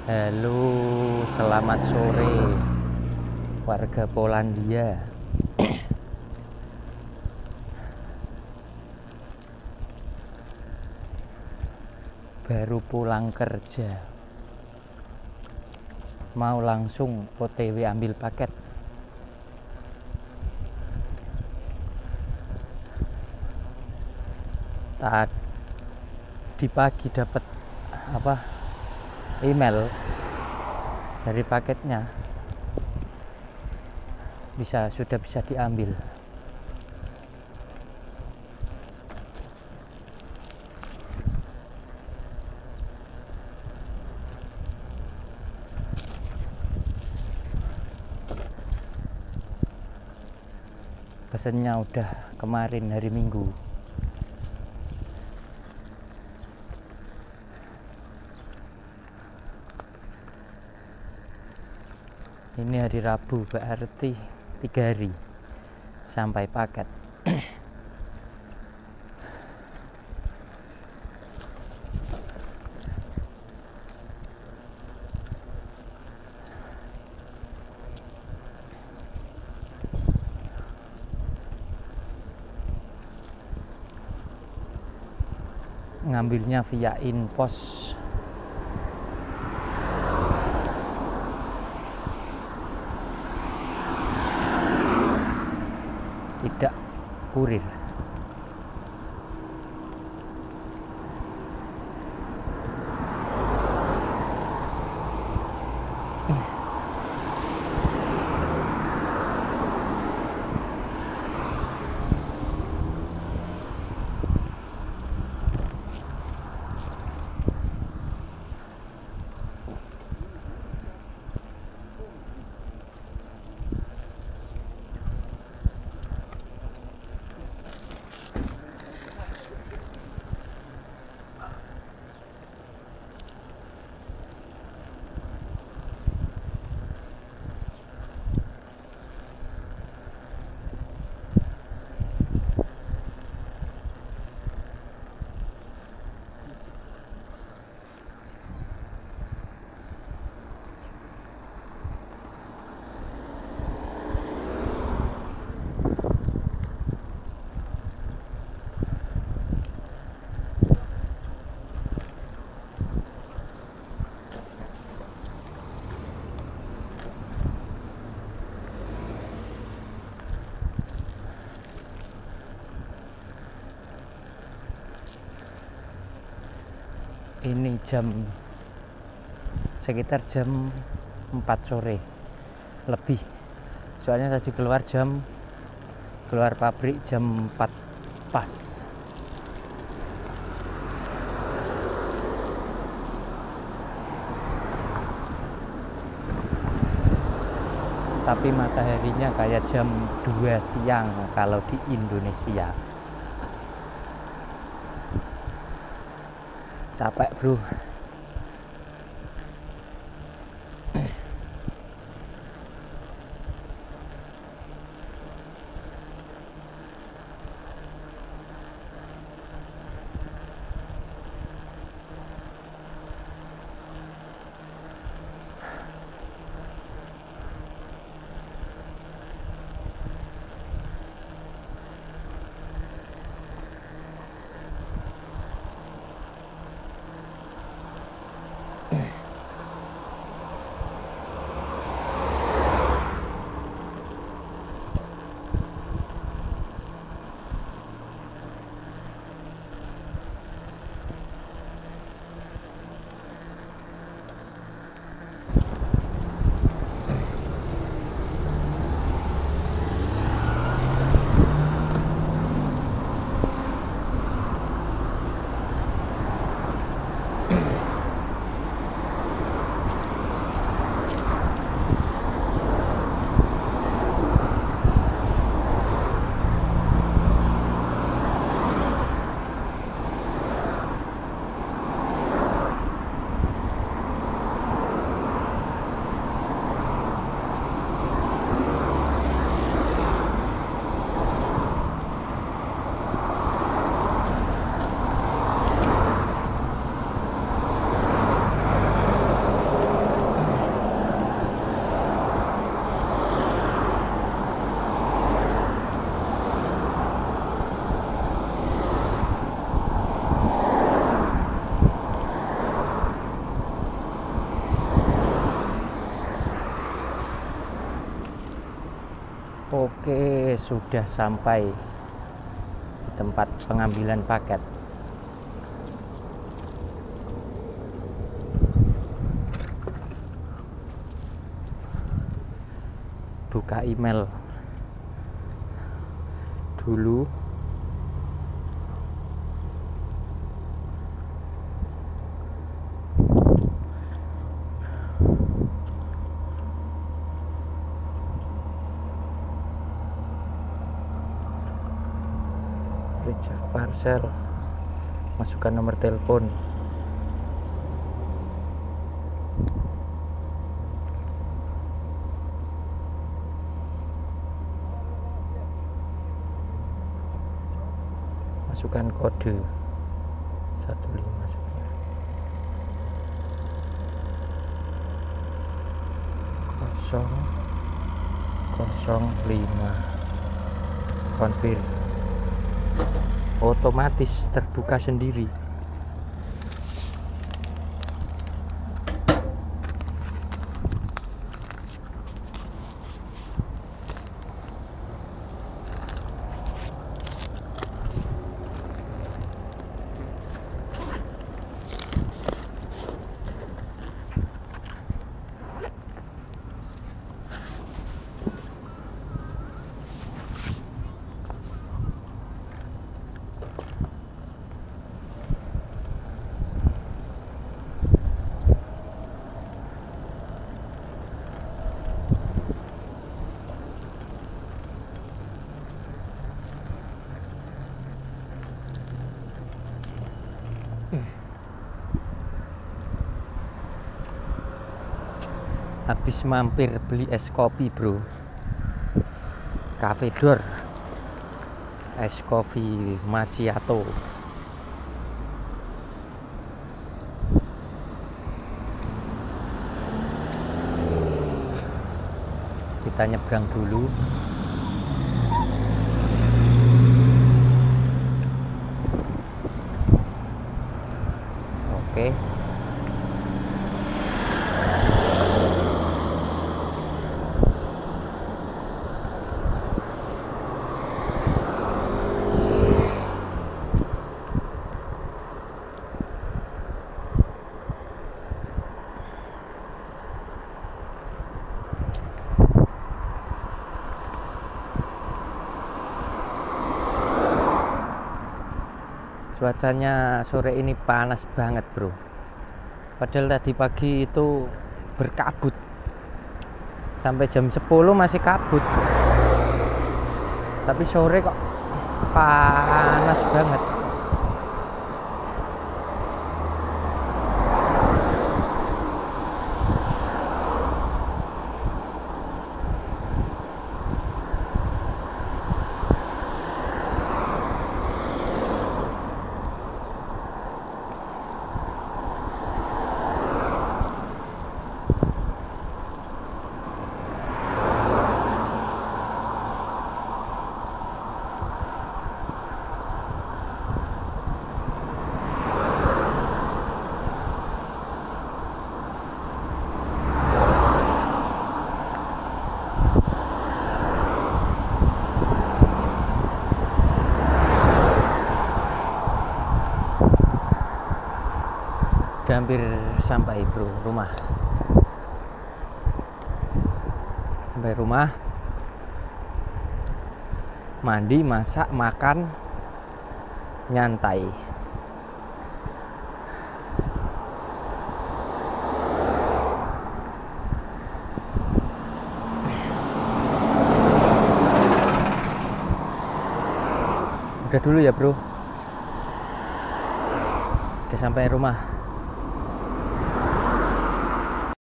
Halo, selamat sore warga Polandia. Baru pulang kerja, mau langsung OTW ambil paket. Tadi pagi dapat email dari paketnya, sudah bisa diambil. Pesennya udah kemarin hari Minggu. Ini hari Rabu, berarti 3 hari sampai paket. Ngambilnya via Inpos. Tidak kurir. Ini sekitar jam 4 sore lebih, soalnya tadi keluar pabrik jam 4 pas. Tapi mataharinya kayak jam 2 siang kalau di Indonesia. Capek bro. Oke, sudah sampai di tempat pengambilan paket. Buka email dulu. Reject parcel, masukkan nomor telepon. Masukkan kode 159 005. Confirm. Otomatis terbuka sendiri. Habis mampir beli es kopi, bro. Cafe Door es kopi macchiato. Kita nyebrang dulu. Oke. Cuacanya sore ini panas banget, bro. Padahal tadi pagi itu berkabut. Sampai jam 10 masih kabut. Tapi sore kok panas banget. Hampir sampai, bro, rumah. Sampai rumah, mandi, masak, makan, nyantai. Udah dulu ya, bro. Udah sampai rumah.